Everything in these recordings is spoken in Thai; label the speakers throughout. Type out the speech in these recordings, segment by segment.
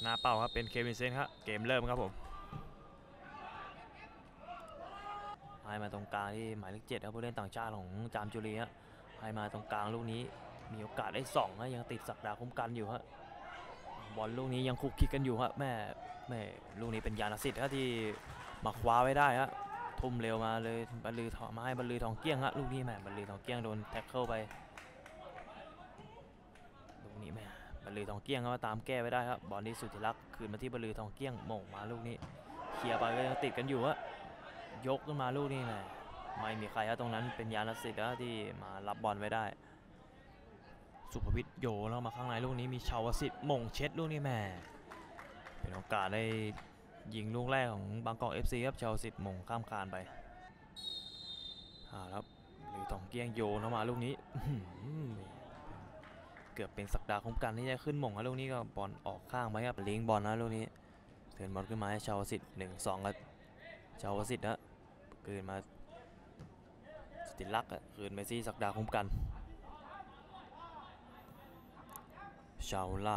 Speaker 1: หน้าเป้าครับเป็นเควินเซนครับเกมเริ่มครับผมให้มาตรงกลางที่หมายเลข7ครับผู้เล่นต่างชาติของจามจุรีฮะให้มาตรงกลางลูกนี้มีโอกาสได้2ฮะยังติดศักดาคุ้มกันอยู่ฮะบอลลูกนี้ยังคุกคิกกันอยู่ฮะแม่ลูกนี้เป็นยานสิทธิ์ฮะที่มาคว้าไว้ได้ฮะทุ่มเร็วมาเลยบรรลือมาให้บรรลือทองเกี้ยงฮะลูกนี้แม่บรรลือทองเกี้ยงโดนแท็กเกิลไปลูกนี้แม่บรรลือทองเกี้ยงก็ตามแก้ไว้ได้ครับบอลที่สุธิรักษ์คืนมาที่บรรลือทองเกี้ยงมงมาลูกนี้เคลียร์ไปก็ยังติดกันอยู่ฮะยกขึ้นมาลูกนี้แม่ไม่มีใครฮะตรงนั้นเป็นยานสิทธิ์ที่มารับบอลไว้ได้สุภวิทย์โยนเข้ามาข้างในลูกนี้มีชาวสิทธิ์มงเช็ดลูกนี้แม่เป็นโอกาสได้ยิงลูกแรกของบางกอก FC ครับชาวสิทธิ์มงข้ามคานไปครับหรือทองเกี้ยงโยนเข้ามาลูกนี้เกือบเป็นศักดาคุ้มกันที่จะขึ้นมงครับลูกนี้ก็บอลออกข้างไปครับลิงบอลนะลูกนี้เทิร์นบอลขึ้นมาให้ชาวสิทธิ์1-2กับชาวสิทธิ์นะคืนมาสติลักษ์คืนไปที่ศักดาคุ้มกันชาวล่า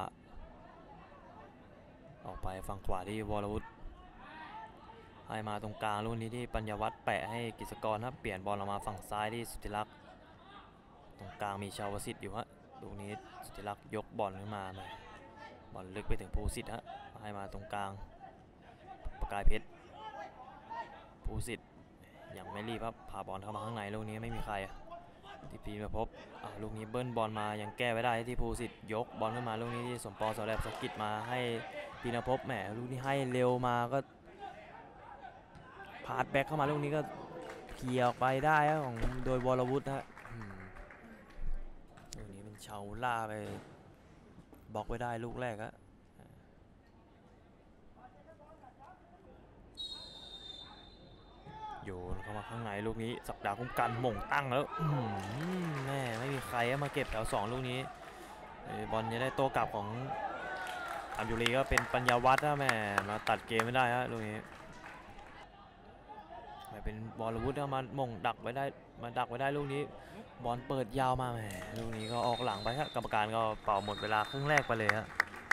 Speaker 1: ออกไปฝั่งขวาที่วรวุฒิให้มาตรงกลางลูกนี้ที่ปัญญวัฒน์แปะให้กิจกรครับเปลี่ยนบอลออกมาฝั่งซ้ายที่สุธิรักษ์ตรงกลางมีชาวสิทธิ์อยู่ฮะลูกนี้สุธิรักษ์ยกบอลขึ้นมาบอลลึกไปถึงภูสิทธิ์ฮะให้มาตรงกลางประกายเพชรภูสิทธิ์ยังไม่รีบครับพาบอลเข้ามาข้างในลูกนี้ไม่มีใครที่พีมาพบลูกนี้เบิ้ลบอลมายังแก้ไว้ได้ที่ภูสิทธิ์ยกบอลขึ้นมาลูกนี้ที่สมปองสแลบสกิดมาให้พีนภพแหมลูกนี้ให้เร็วมาก็พาดแบ็กเข้ามาลูกนี้ก็เคลียร์ออกไปได้ของโดยวรวุฒิฮะลูกนี้เป็นชาวล่าไปบล็อกไว้ได้ลูกแรกฮะโยนเข้ามาข้างในลูกนี้ศักดาคุ้มกันหม่งตั้งแล้วแม่ไม่มีใครมาเก็บแถว2ลูกนี้บอลจะได้โต้กลับของอัมยูรีก็เป็นปัญญาวัฒน์นะแม่มาตัดเกมไม่ได้ฮะลูกนี้เป็นบอลวุฒิมาหม่งดักไว้ได้มาดักไว้ได้ลูกนี้บอลเปิดยาวมาแหมลูกนี้ก็ออกหลังไปครับกรรมการก็เป่าหมดเวลาครึ่งแรกไปเลยฮะ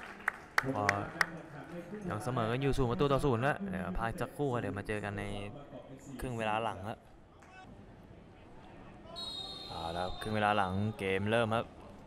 Speaker 1: ยังเสมอกันอยู่0-0นะเดี๋ยวพักสักครู่เดี๋ยวมาเจอกันในครึ่งเวลาหลังครับแล้วครึ่งเวลาหลังเกมเริ่มครับ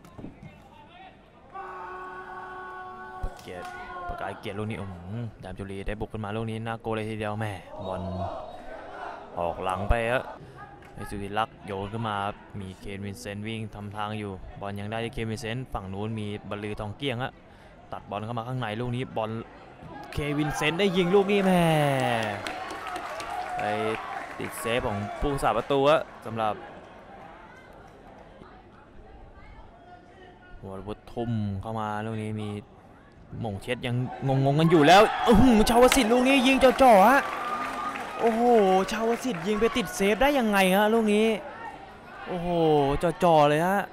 Speaker 1: ประกายเกียรติลูกนี้ดามจุรีได้บุกขึ้นมาลูกนี้น่าโกเลยทีเดียวแม่บอลออกหลังไปครับไอสุธิรักษ์โยนขึ้นมามีเคนวินเซนต์วิ่งทำทางอยู่บอลยังได้ที่เคนวินเซนต์ฝั่งนู้นมีบรรลือทองเกี้ยงฮะตัดบอลเข้ามาข้างในลูกนี้บอลเควินเซนต์ได้ยิงลูกนี้แม่ไปติดเซฟของผู้สาประตูสำหรับวรวุฒิทุ่มเข้ามาลูกนี้มีหม่งเช็ดยังงงกันอยู่แล้วชาวสิทธิ์ลูกนี้ยิงจ่อๆฮะโอ้โหชาวสิทธิ์ยิงไปติดเซฟได้ยังไงฮะลูกนี้โอ้โหจ่อๆเลยฮะ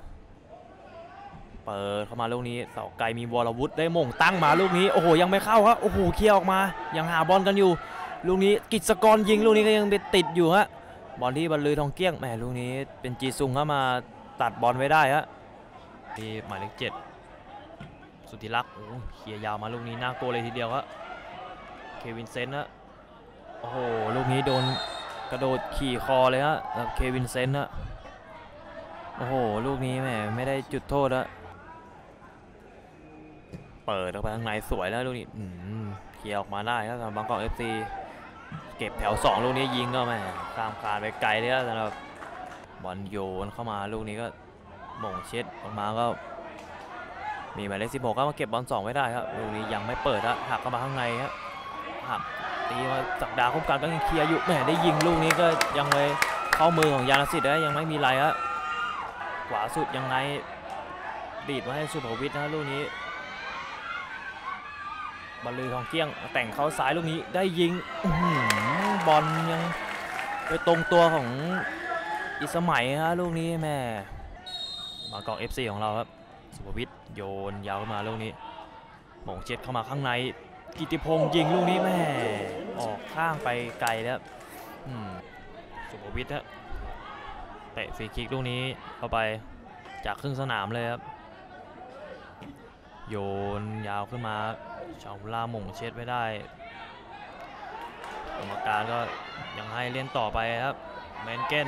Speaker 1: เปิดเข้ามาลูกนี้เสาไกลมีวรวุฒิได้หม่งตั้งมาลูกนี้โอ้โหยังไม่เข้าครับโอ้โหเคลียร์ออกมายังหาบอลกันอยู่ลูกนี้กิจกรยิงลูกนี้ก็ยังไปติดอยู่ฮะบอลที่บรรลือทองเกี้ยงแหมลูกนี้เป็นจีซุงเข้ามาตัดบอลไว้ได้ฮะที่หมายเลข7สุธิรักษ์เคลียร์ยาวมาลูกนี้น่าโกเลยทีเดียวครับเควินเซนต์ฮะโอ้โหลูกนี้โดนกระโดดขี่คอเลยฮะเควินเซนต์ฮะโอ้โหลูกนี้แหมไม่ได้จุดโทษฮะเปิดออกไปข้างในสวยแล้วลูกนี้เคลียร์ออกมาได้ครับสำหรับบางกอก FC เก็บแถว2ลูกนี้ยิงก็แม่ข้ามคานไปไกลเลยครับสำหรับบอลโยนเข้ามาลูกนี้ก็หม่งเช็ดออกมาก็มีหมายเลข16ก็มาเก็บบอล2ไว้ได้ครับลูกนี้ยังไม่เปิดฮะหักเข้ามาข้างในครับหักตีมาศักดาคุ้มกันก็ยังเคลียร์อยู่แหมได้ยิงลูกนี้ก็ยังเลยเข้ามือของยานสิทธิ์นะยังไม่มีไรฮะขวาสุดยังไงดีดมาให้สุภวิทย์นะลูกนี้บอลลือทองเกี้ยงแต่งเข้าซ้ายลูกนี้ได้ยิงบอลยังไปตรงตัวของอิสมัยฮะลูกนี้แม่บางกอก FC ของเราครับสุภวิทย์โยนยาวมาลูกนี้หม่งเจ็ดเข้ามาข้างในกิติพงษ์ยิงลูกนี้แม่ออกข้างไปไกลแล้วสุภวิทย์ฮะเตะฟรีคิกลูกนี้เข้าไปจากครึ่งสนามเลยครับโยนยาวขึ้นมาชาวล่าหม่งเช็ดไว้ได้กรรมการก็ยังให้เล่นต่อไปครับเมนเก้น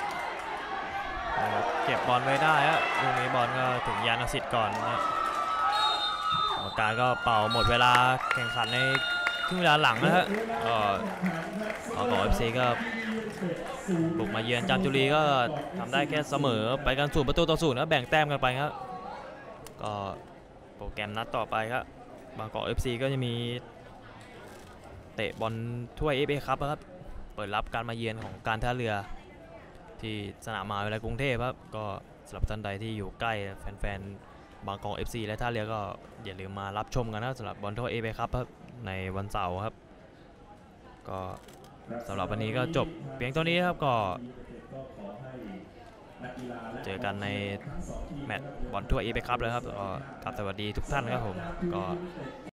Speaker 1: เก็บบอลไว้ได้ครับลูกนี้บอลก็ถึงยานสิทธิ์ก่อนนะกรรมการก็เป่าหมดเวลาแข่งขันในครึ่งเวลาหลังนะฮะก็ของ FC ก็บุกมาเยือนจามจุรีก็ทำได้แค่เสมอไปกัน0-0นะแบ่งแต้มกันไปครับก็โปรแกรมนัดต่อไปครับบางกอก FC ก็จะมีเตะบอลถ้วย FA ครับครับเปิดรับการมาเยือนของการท่าเรือที่สนามมหาวิทยาลัยกรุงเทพครับก็สำหรับท่านใดที่อยู่ใกล้แฟนๆบางกอก FC และท่าเรือก็อย่าลืมมารับชมกันนะสำหรับบอลถ้วย FA ครับในวันเสาร์ครับก็สำหรับวันนี้ก็จบเพียงเท่านี้ครับก็เจอกันในแมตช์บอลถ้วย FA ครับเลยครับก็สวัสดีทุกท่านครับผมก็